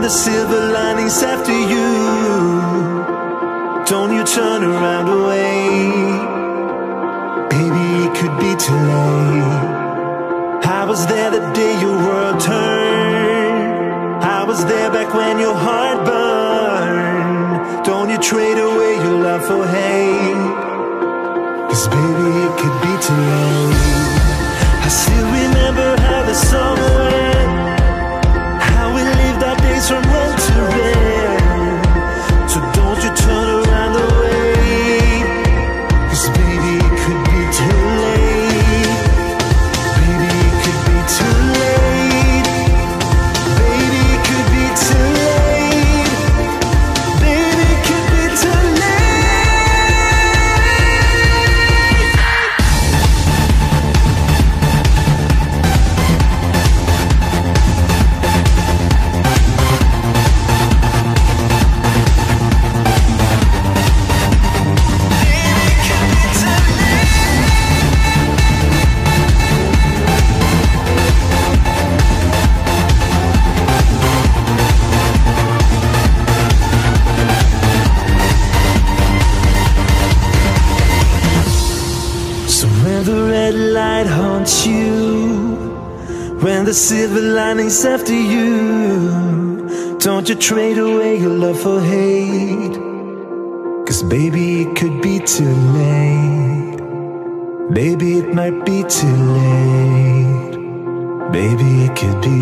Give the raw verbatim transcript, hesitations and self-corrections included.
the silver linings after you, don't you turn around away. Baby, it could be too late. I was there the day your world turned. I was there back when your heart burned. Don't you trade away your love for hate, 'cause baby, it could be too late. I still remember how the summer went, how we lived our days from red to red. So don't you turn around the way, 'cause baby, it could be too late. Baby, it could be too late. Baby, it could be too late. Baby, it could be too late. When the silver linings after you, don't you trade away your love for hate, 'cause baby, it could be too late. Baby, it might be too late. Baby, it could be